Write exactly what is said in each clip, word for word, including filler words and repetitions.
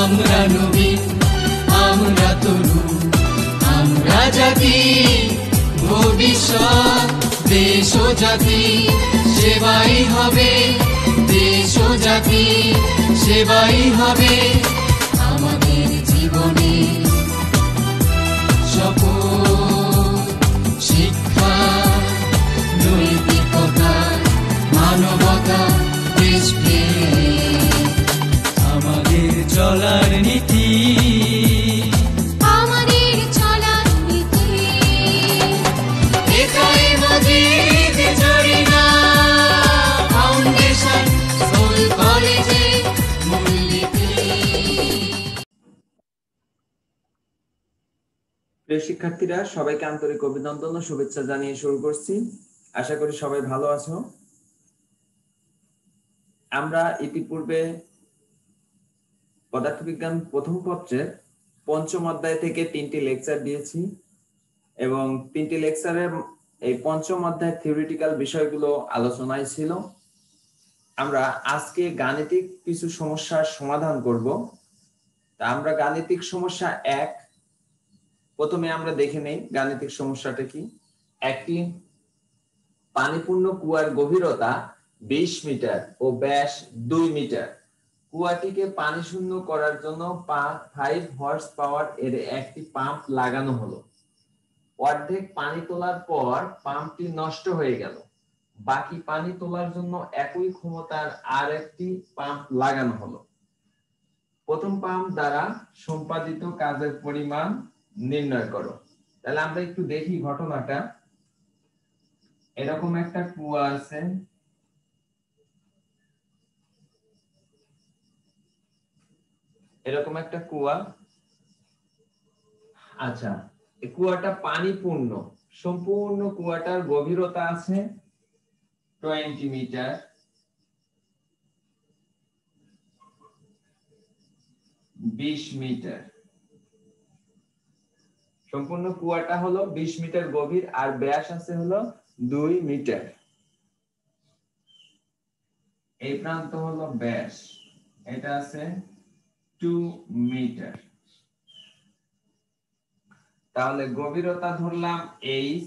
আমরা নবীন, আমরা তরুণ, আমরা জাতি ভবিষ্যৎ। দেশ ও জাতি সেবাই হবে, দেশ ও জাতি সেবাই হবে আমাদের জীবনে। শপথ, শিক্ষা, নৈতিকতা, মানবতা, দেশপ্রেম আমাদের চলার নীতি, আমাদের চলার নীতি। এটাই মজিদ জরিনা ফাউন্ডেশন স্কুল কলেজে মূলনীতি। প্রিয় শিক্ষার্থীরা, সবাইকে আন্তরিক অভিনন্দন ও শুভেচ্ছা জানিয়ে শুরু করছি। আশা করি সবাই ভালো আছো। আমরা ইতিপূর্বে পদার্থবিজ্ঞান প্রথম পত্রের পঞ্চম অধ্যায় থেকে তিনটি লেকচার দিয়েছি এবং তিনটি লেকচারের এই পঞ্চম অধ্যায় থিওরিটিক্যাল বিষয়গুলো আলোচনায় ছিল। আমরা আজকে গাণিতিক কিছু সমস্যার সমাধান করব। তা আমরা গাণিতিক সমস্যা এক প্রথমে আমরা দেখে নেই গাণিতিক সমস্যাটা কি। একটি পানিপূর্ণ কুয়ার গভীরতা বিশ মিটার ও ব্যাস দুই মিটার। কুয়াটিকে পানি শূন্য করার জন্য ফাইভ হর্স পাওয়ার এর একটি পাম্প লাগানো হলো। অর্ধেক পানি তোলার পর পাম্পটি নষ্ট হয়ে গেল। বাকি পানি তোলার জন্য একই ক্ষমতার আর একটি পাম্প লাগানো হলো। প্রথম পাম্প দ্বারা সম্পাদিত কাজের পরিমাণ নির্ণয় করো। তাহলে আমরা একটু দেখি ঘটনাটা। এরকম একটা কুয়া আছে, এরকম একটা কুয়া। আচ্ছা, এই কুয়াটা পানিপূর্ণ, সম্পূর্ণ কুয়াটার গভীরতা আছে টোয়েন্টি মিটার। বিশ মিটার, সম্পূর্ণ কুয়াটা হলো বিশ মিটার গভীর আর ব্যাস আছে হলো দুই মিটার। এই প্রান্ত হলো ব্যাস, এটা আছে টু মিটার। তাহলে গভীরতা ধরলাম এইচ,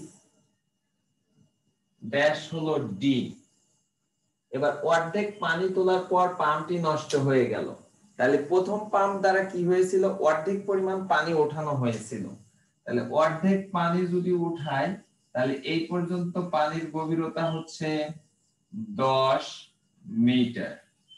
ব্যাস হলো ডি। এবার অর্ধেক পানি তোলার পর পাম্পটি নষ্ট হয়ে গেল। তাহলে প্রথম পাম্প দ্বারা কি হয়েছিল, অর্ধেক পরিমাণ পানি ওঠানো হয়েছিল। তাহলে অর্ধেক পানি যদি উঠায় তাহলে এই পর্যন্ত পানির গভীরতা হচ্ছে দশ মিটার।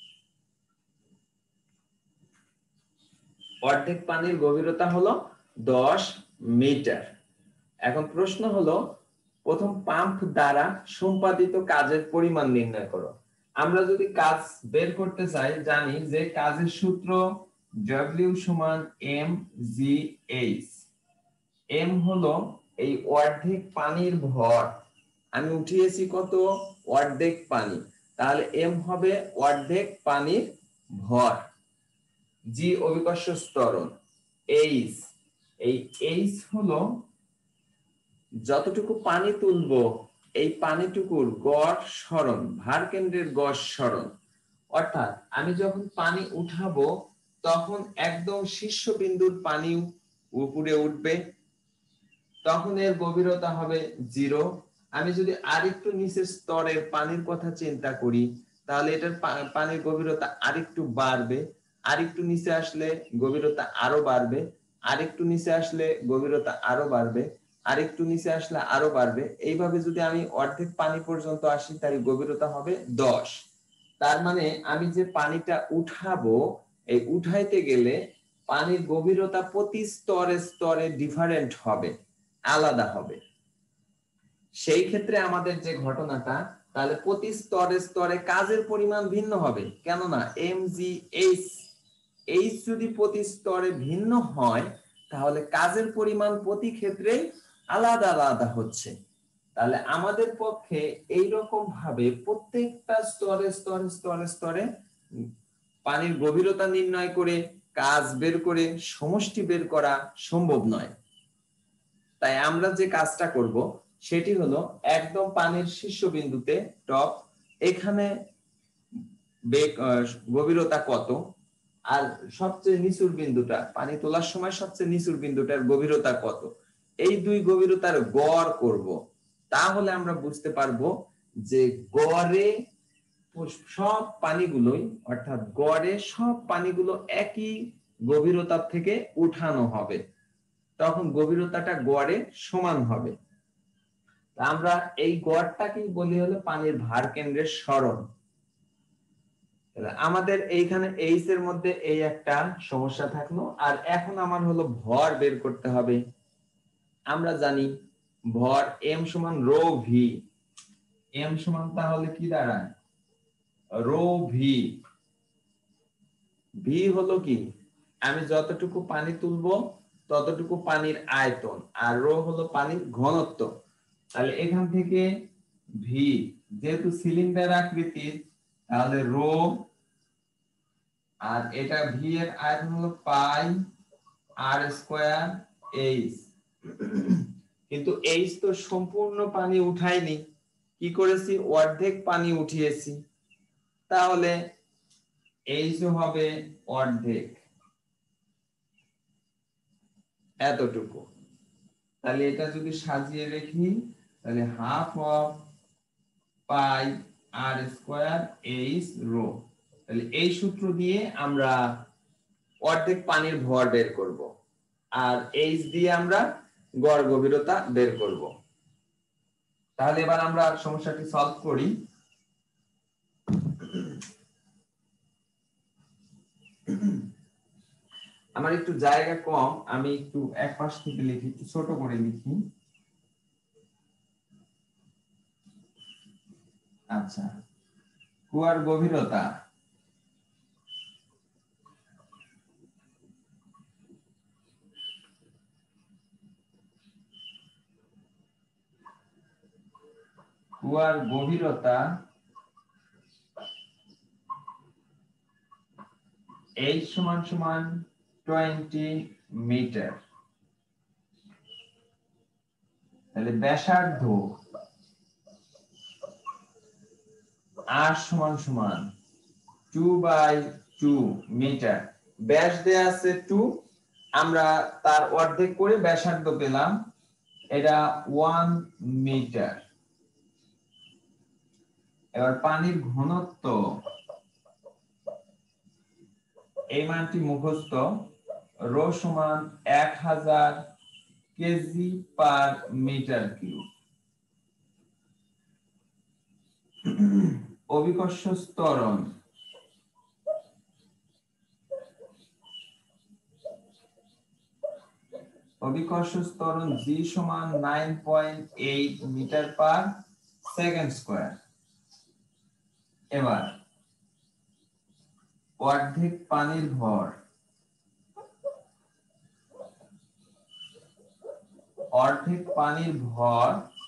অর্ধেক পানির গভীরতা হলো দশ মিটার। এখন প্রশ্ন হলো প্রথম পাম্প দ্বারা সম্পাদিত কাজের পরিমাণ নির্ণয় করো। আমরা যদি কাজ বের করতে চাই, জানি যে কাজের সূত্র ডব্লিউ সমান এম জি এইচ। এম হলো এই অর্ধেক পানির ভর, আমি উঠিয়েছি কত, অর্ধেক পানি, তাহলে এম হবে অর্ধেক পানির ভর। জি অভিকর্ষ ত্বরণ, এইচ, এই এইচ হলো যতটুকু পানি তুলবো এই পানিটুকুর গড় সরণ, ভার কেন্দ্রের গড় সরণ। অর্থাৎ আমি যখন পানি উঠাবো তখন একদম শীর্ষবিন্দুর পানি উপরে উঠবে, তখন এর গভীরতা হবে জিরো। আমি যদি আরেকটু নিচের স্তরের পানির কথা চিন্তা করি তাহলে এটার পানির গভীরতা আরেকটু বাড়বে, আরেকটু নিচে আসলে গভীরতা আরো বাড়বে, আরেকটু নিচে আসলে গভীরতা আরো বাড়বে, আরেকটু নিচে আসলে আরো বাড়বে। এইভাবে যদি আমি অর্ধেক পানি পর্যন্ত আসি তাহলে গভীরতা হবে দশ। তার মানে আমি যে পানিটা উঠাবো, এই উঠাইতে গেলে পানির গভীরতা প্রতি স্তরে স্তরে ডিফারেন্ট হবে, আলাদা হবে। সেই ক্ষেত্রে আমাদের যে ঘটনাটা, তাহলে প্রতি স্তরে স্তরে কাজের পরিমাণ ভিন্ন হবে। কেননা এম জি এইচ, এইচ যদি প্রতি স্তরে ভিন্ন হয় তাহলে কাজের পরিমাণ প্রতি ক্ষেত্রে আলাদা আলাদা হচ্ছে। তাহলে আমাদের পক্ষে এইরকম ভাবে প্রত্যেকটা স্তরে স্তরে স্তরে স্তরে পানির গভীরতা নির্ণয় করে কাজ বের করে সমষ্টি বের করা সম্ভব নয়। তাই আমরা যে কাজটা করব সেটি হলো একদম পানির শীর্ষবিন্দুতে টপ, এখানে গভীরতা কত আর সবচেয়ে নিচুর বিন্দুটা, পানি তোলার সময় সবচেয়ে নিচুর বিন্দুটার গভীরতা কত, এই দুই গভীরতার গড় করব। তাহলে আমরা বুঝতে পারবো যে গড়ে সব পানিগুলোই, অর্থাৎ গড়ে সব পানিগুলো একই গভীরতা থেকে উঠানো হবে, তখন গভীরতাটা গড়ে সমান হবে। আমরা এই গড়টাকেই বলি হলো পানির ভার কেন্দ্রের সরণ। আমাদের এইখানে এইচ এর মধ্যে এই একটা সমস্যা থাকলো, আর এখন আমার হলো ভর বের করতে হবে। আমরা জানি ভর এম সমান রো ভি, এম সমান তাহলে কি দাঁড়ায় রো ভি। ভি হলো কি, আমি যতটুকু পানি তুলবো ততটুকু পানির আয়তন, আর রো হলো পানির ঘনত্ব। তাহলে এখান থেকে ভি, যেহেতু সিলিন্ডার আকৃতির, তাহলে রো, আর এটা ভি এর আয়তন হলো পাই আর স্কয়ার এইচ। কিন্তু এইচ তো সম্পূর্ণ পানি উঠাইনি, কি করেছি অর্ধেক পানি উঠিয়েছি, তাহলে এইচ হবে অর্ধেক, এতটুকু। তাহলে এটা যদি সাজিয়ে রাখি, তাহলে half of pi R square H rho. তাহলে এই সূত্র দিয়ে আমরা অর্ধেক পানির ভর বের করব, আর এইচ দিয়ে আমরা গড় গভীরতা বের করব। তাহলে এবার আমরা সমস্যাটি সলভ করি। আমার একটু জায়গা কম, আমি একটু এক পাশ থেকে লিখি, একটু ছোট করে লিখি। আচ্ছা, কুয়ার গভীরতা কুয়ার গভীরতা এইচ সমান সমান টোয়েন্টি মিটার। তাহলে ব্যাসার্ধ আর সমান সমান টু বাই টু মিটার। ব্যাস দেয়া আছে টু, আমরা তার অর্ধেক করে ব্যাসার্ধ পেলাম, এটা ওয়ান মিটার। এবার পানির ঘনত্ব, এই মানটি মুখস্থ, রো সমান এক হাজার কেজি পার মিটার কিউব। অভিকর্ষ ত্বরণ, অভিকর্ষ ত্বরণ জি সমান nine point eight metre per second square. এবার অর্ধেক পানির ভর, অর্ধেক পানির ভর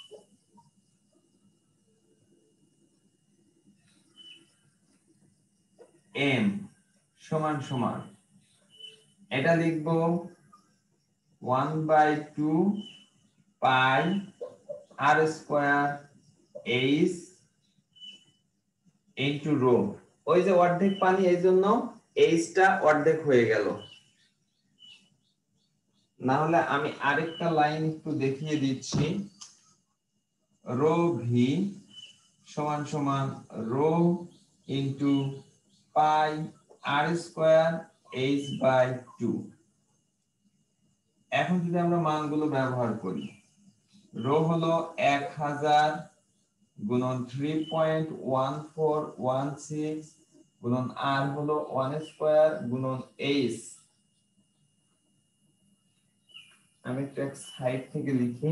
এম সমান সমান, এটা লিখবো one by two pi R square h into rho. ওই যে অর্ধেক পানি, এই জন্য এইচটা অর্ধেক হয়ে গেল। না হলে আমি আরেকটা লাইন একটু দেখিয়ে দিচ্ছি, রো ভি সমান সমান rho into pi R square h by two. এখন যদি আমরা মানগুলো ব্যবহার করি, রো হলো এক হাজার গুণন three point one four one six গুণন আর হলো ওয়ান স্কয়ার গুণন এইচ। আমি একটা সাইড থেকে লিখি,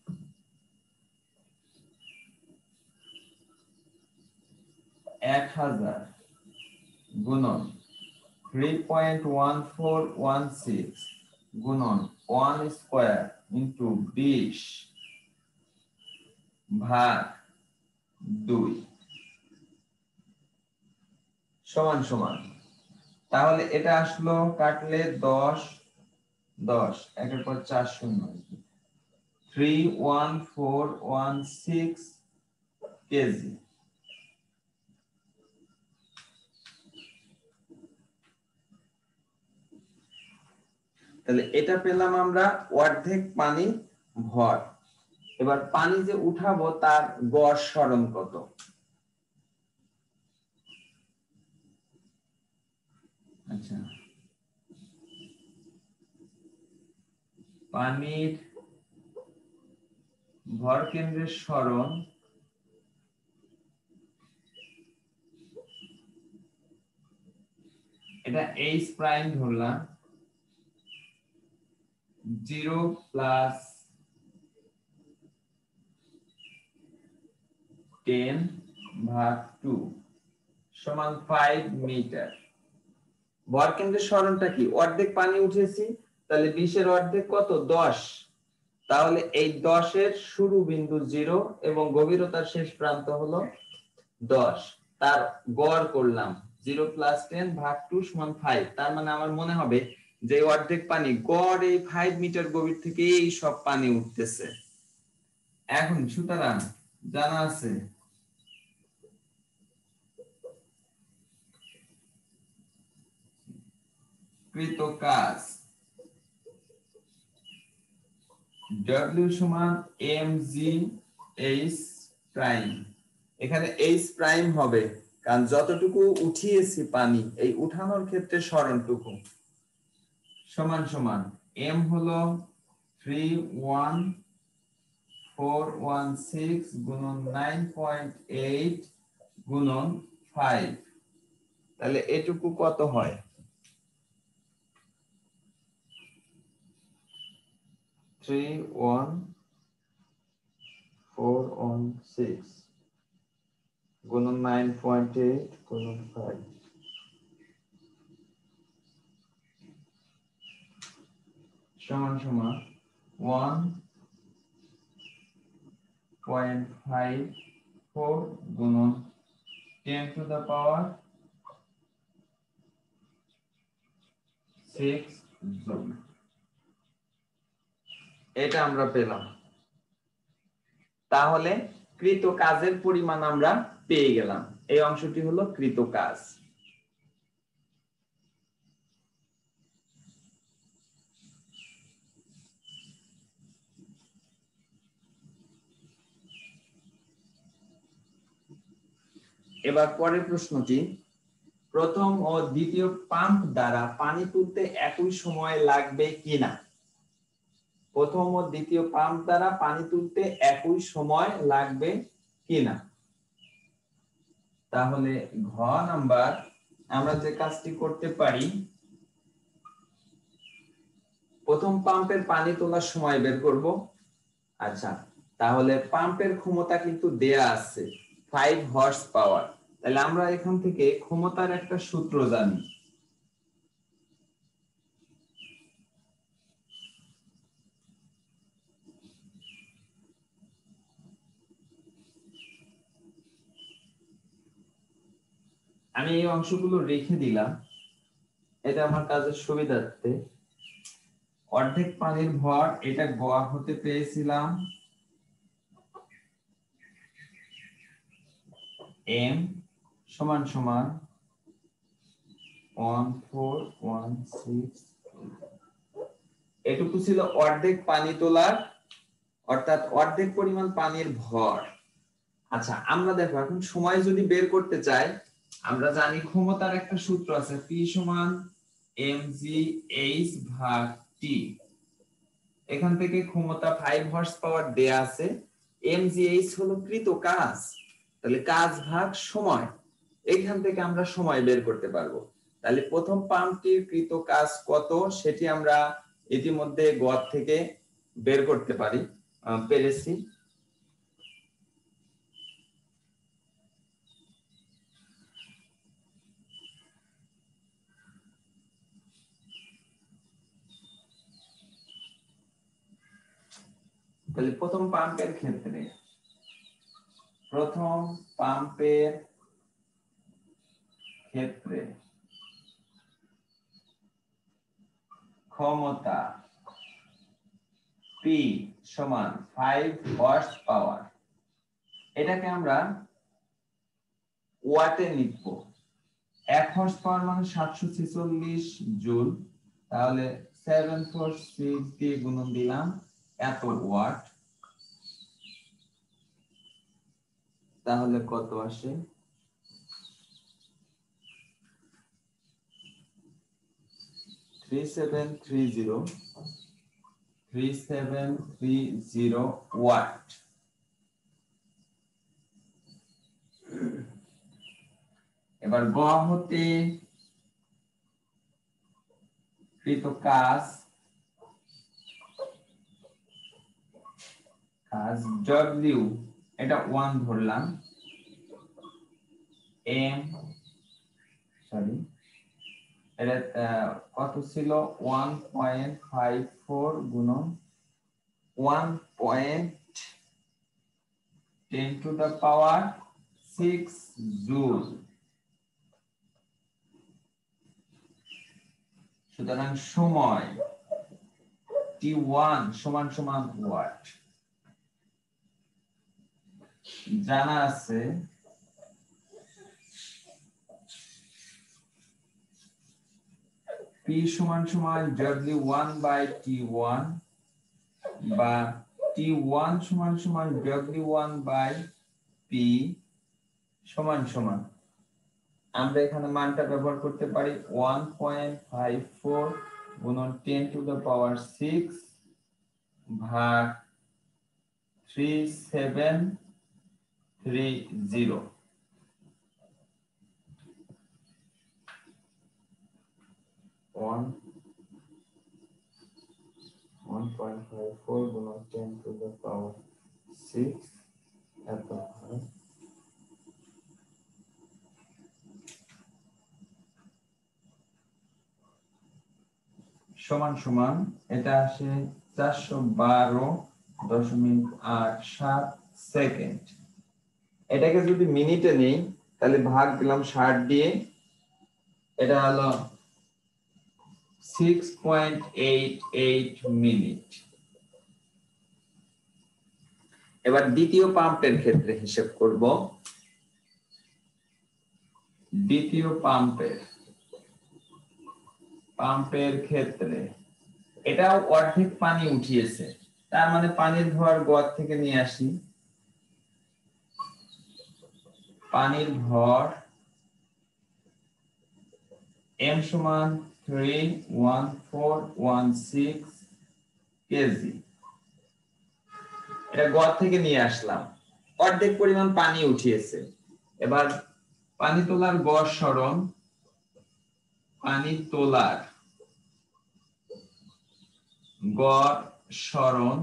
এক হাজার গুণন three point one four one six গুণন ওয়ান স্কয়ার ইন্টু বিশ ভাগ দুই সমান সমান, তাহলে এটা আসলো কাটলে দশ, দশ একের পর চার শূন্য, three one four one six kg. তাহলে এটা পেলাম আমরা অর্ধেক পানি ভর। এবার পানি যে উঠাবো তার গড় সরণ কত? আচ্ছা, পানির ভর কেন্দ্রের সরণ এটা এইচ প্রাইম ধরলাম, জিরো প্লাস টেন ভাগ টু সমান ফাইভ মিটার। ভর কেন্দ্রের সরণটা কি? অর্ধেক পানি উঠেছি, তাহলে বিশ এর অর্ধেক কত? দশ। তাহলে এই দশ এর শুরু বিন্দু জিরো এবং গভীরতার শেষ প্রান্ত হলো দশ। তার গড় করলাম জিরো প্লাস টেন ভাগ টু সমান ফাইভ। তার মানে আমার মনে হবে যে অর্ধেক পানি গড় এই ফাইভ মিটার গভীর থেকে এই সব পানি উঠতেছে। এখন সুতরাং জানা আছে কৃত কাজ W সমান mg h প্রাইম। এখানে h প্রাইম হবে কারণ যতটুকু উঠিয়েছি পানি এই উঠানোর ক্ষেত্রে সরণটুকু সমান সমান m হলো three one four one six গুণন নাইন পয়েন্ট এইট গুণন ফাইভ। তাহলে এটুকু কত হয়? Three one four one six গুণন নাইন পয়েন্ট এইট গুণন ফাইভ সমান সমান ওয়ান পয়েন্ট ফাইভ ফোর গুণন ten to the power six joule. এটা আমরা পেলাম। তাহলে কৃত কাজের পরিমাণ আমরা পেয়ে গেলাম। এই অংশটি হলো কৃত কাজ। এবার পরের প্রশ্নটি, প্রথম ও দ্বিতীয় পাম্প দ্বারা পানি তুলতে একই সময় লাগবে কিনা? প্রথম ও দ্বিতীয় পাম্প দ্বারা পানি তুলতে একই সময় লাগবে কিনা? তাহলে ঘ নাম্বার আমরা যে কাজটি করতে পারি, প্রথম পাম্পের পানি তোলার সময় বের করব। আচ্ছা, তাহলে পাম্পের ক্ষমতা কিন্তু দেয়া আছে ফাইভ হর্স পাওয়ার। তাহলে আমরা এখান থেকে ক্ষমতার একটা সূত্র জানি। আমি এই অংশগুলো রেখে দিলাম, এটা আমার কাজের সুবিধার্থে। অর্ধেক পানির ভর এটা গ হতে পেয়েছিলাম m সমান সমান ওয়ান ফোর ওয়ান সিক্স। এটুকু ছিল অর্ধেক পানি তোলার, অর্থাৎ অর্ধেক পরিমাণ পানির ভর। আচ্ছা, আমরা দেখো এখন সময় যদি বের করতে চাই, আমরা জানি ক্ষমতার একটা সূত্র আছে, P সমান mgh ভাগ t। এখান থেকে ক্ষমতা ফাইভ হর্স পাওয়ার দেয়া আছে, mgh হলো কৃত কাজ, তাহলে কাজ ভাগ সময়, এখান থেকে আমরা সময় বের করতে পারবো। তাহলে প্রথম পাম্পটির কৃত কাজ কত সেটি আমরা ইতিমধ্যে গ থেকে বের করতে পারি পেরেছি। তাহলে প্রথম পাম্পের ক্ষেত্রে প্রথম পাম্পের ক্ষেত্রে ক্ষমতা P সমান ফাইভ হর্স পাওয়ার। এটাকে আমরা ওয়াটে লিখব। এক হর্স পাওয়ার মানে সাতশো ছেচল্লিশ জুল, তাহলে সেভেন ফোর সিক্স দিয়ে গুণন দিলাম এত ওয়াট, তাহলে কত আসে? Three seven three zero three seven three zero watt. এবার গ হতে কৃত কাজ কাজ ডব্লিউ, এটা ওয়ান ধরলাম, এম সরি এটা কত ছিল ওয়ান পয়েন্ট ফাইভ ফোর গুণন one point ten to the power six joule. সুতরাং সময় টি ওয়ান সমান সমান ওয়াট। জানা আছে P সমান সমান W one by t one বা টি ওয়ান সমান সমান ডব্লিউ ওয়ান বাই পি সমান সমান, আমরা এখানে মানটা ব্যবহার করতে পারি ওয়ান পয়েন্ট ফাইভ ফোর গুণন ten to the power six ভাগ three seven three zero. One point five four গুণন ten to the power six এত হয় সমান সমান এটা আসে চারশো বারো দশমিক আট সাত সেকেন্ড। এটাকে যদি মিনিটে নেই তাহলে ভাগ দিলাম ষাট দিয়ে, এটা হলো six point eight eight minute. এবার দ্বিতীয় পাম্পের ক্ষেত্রে হিসাব করব। দ্বিতীয় পাম্পের পাম্পের ক্ষেত্রে এটাও অর্ধেক পানি উঠিয়েছে, তার মানে পানির ভর গড় থেকে নিয়ে আসি। পানির ভর m সমান three one four one six kg, এটা গড় থেকে নিয়ে আসলাম, অর্ধেক পরিমাণ পানি উঠিয়েছে। এবার পানি তোলার গড় সরণ, পানি তোলার গড় সরণ।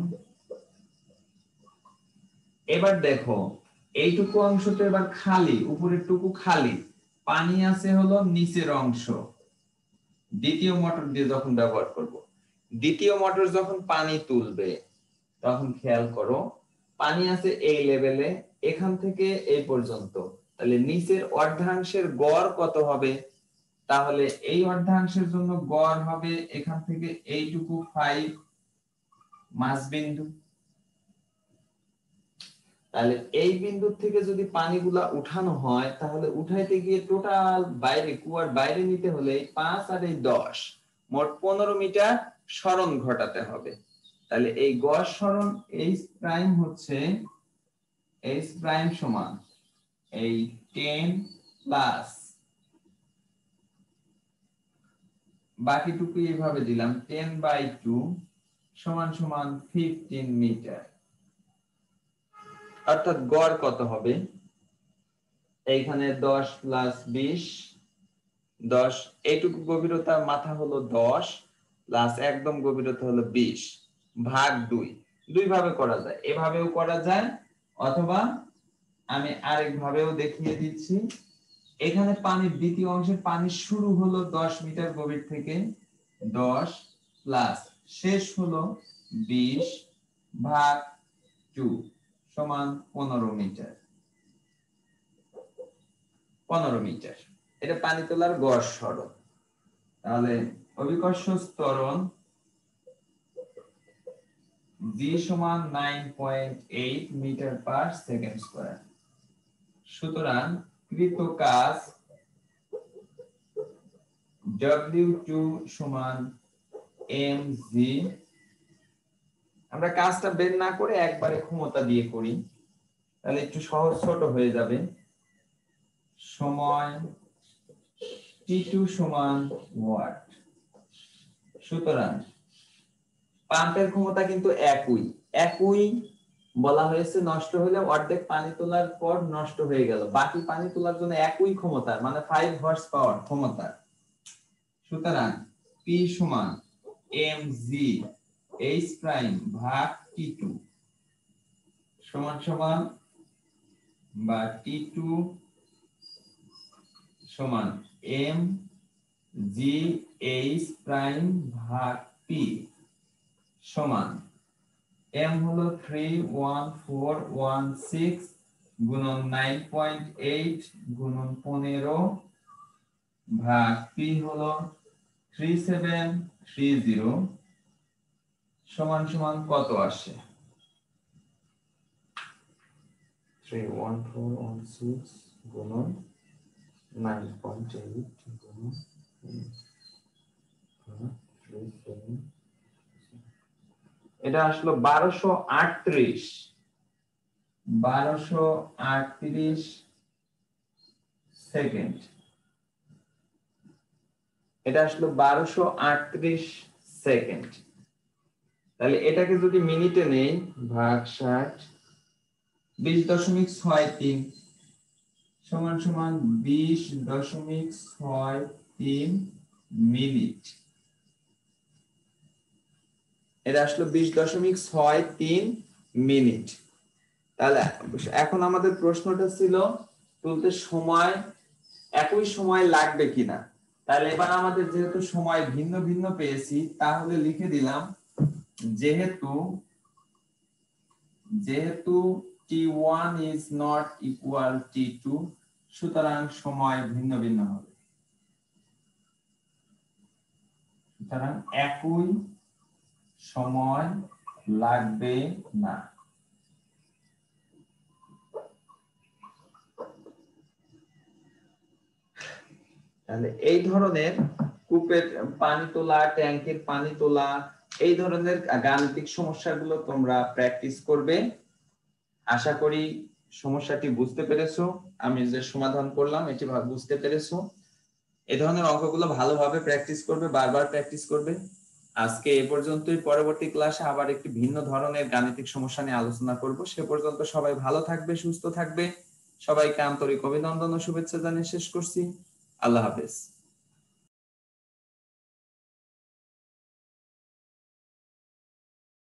এবার দেখো এইটুকু অংশ তো এবার খালি, উপরের টুকু খালি, পানি আছে হলো নিচের অংশ। দ্বিতীয় মোটর দিয়ে যখন ব্যবহার করব, দ্বিতীয় মোটর যখন পানি তুলবে তখন খেয়াল করো পানি আছে এই লেভেলে, এখান থেকে এই পর্যন্ত, তাহলে নিচের অর্ধাংশের গড় কত হবে? তাহলে এই অর্ধাংশের জন্য গড় হবে এখান থেকে এইটুকু ফাইভ মাঝবিন্দু। তাহলে এই বিন্দু থেকে যদি পানিগুলা উঠানো হয় তাহলে উঠাইতে গিয়ে টোটাল বাইরে কুয়ার বাইরে নিতে হলে পাঁচ আর এই দশ মোট পনেরো মিটার সরণ ঘটাতে হবে। তাহলে এই গড় সরণ এইচ প্রাইম হচ্ছে এইচ প্রাইম সমান এই টেন প্লাস বাকিটুকু এইভাবে দিলাম টেন বাই টু সমান সমান ফিফটিন মিটার। অর্থাৎ গড় কত হবে? এইখানে দশ প্লাস বিশ, দশ, এইটুকু গভীরতা মাথা হলো দশ প্লাস একদম গভীরতা হলো বিশ ভাগ দুই। দুই ভাবে করা যায়, এভাবেও করা যায় অথবা আমি আরেক ভাবেও দেখিয়ে দিচ্ছি। এখানে পানির দ্বিতীয় অংশের পানি শুরু হলো দশ মিটার গভীর থেকে, দশ প্লাস শেষ হলো বিশ ভাগ টু সমান পনেরো মিটার। পনেরো মিটার এটা পানি তোলার গড় সরণ। তাহলে অভিকর্ষ ত্বরণ v সমান nine point eight metre per second square. সুতরাং কৃত কাজ ডব্লিউ টু সমান এম জি, আমরা কাজটা বের না করে একবারে ক্ষমতা দিয়ে করি তাহলে একটু সহজ ছোট হয়ে যাবে। সময় টি টু সমান ওয়াট। সুতরাং পাম্পের ক্ষমতা কিন্তু একই একই বলা হয়েছে, নষ্ট হলে অর্ধেক পানি তোলার পর নষ্ট হয়ে গেল, বাকি পানি তোলার জন্য একই ক্ষমতা মানে ফাইভ হর্স পাওয়ার ক্ষমতা। সুতরাং পি সমান এম জি এইচ প্রাইম ভাগ টি টু সমান সমান বা টি টু সমান এম জি এইচ প্রাইম ভাগ পি সমান এম হলো three one four one six গুণন নাইন পয়েন্ট এইট গুণন পনেরো ভাগ পি হলো থ্রি সেভেন থ্রি জিরো সমান সমান কত আসে? Three one four one six গুণন নাইন পয়েন্ট এইট গুণন এটা আসলো বারোশো আটত্রিশ বারোশো আটত্রিশ সেকেন্ড। এটা আসলো বারোশো আটত্রিশ সেকেন্ড। তাহলে এটাকে যদি মিনিটে নেই ভাগ ষাট, বিশ দশমিক ছয় তিন সমান সমান বিশ দশমিক ছয় তিন মিনিট। এটা আসলো বিশ দশমিক ছয় তিন মিনিট। তাহলে এখন আমাদের প্রশ্নটা ছিল তুলতে সময় একই সময় লাগবে কিনা। তাহলে এবার আমাদের যেহেতু সময় ভিন্ন ভিন্ন পেয়েছি তাহলে লিখে দিলাম যেহেতু যেহেতু t one is not equal t two সুতরাং সময় ভিন্ন ভিন্ন হবে। সুতরাং একই সময় লাগবে না। তাহলে এই ধরনের কূপের পানি তোলা, ট্যাঙ্কের পানি তোলা, এই ধরনের গাণিতিক সমস্যাগুলো তোমরা প্র্যাকটিস করবে। আশা করি সমস্যাটি বুঝতে পেরেছো, আমি যে সমাধান করলাম এটি বুঝতে পেরেছো। এই ধরনের অঙ্কগুলো ভালোভাবে প্র্যাকটিস করবে, বারবার প্র্যাকটিস করবে। আজকে এ পর্যন্তই, পরবর্তী ক্লাসে আবার একটি ভিন্ন ধরনের গাণিতিক সমস্যা নিয়ে আলোচনা করব। সে পর্যন্ত সবাই ভালো থাকবে, সুস্থ থাকবে। সবাইকে আন্তরিক অভিনন্দন ও শুভেচ্ছা জানিয়ে শেষ করছি। আল্লাহ হাফেজ।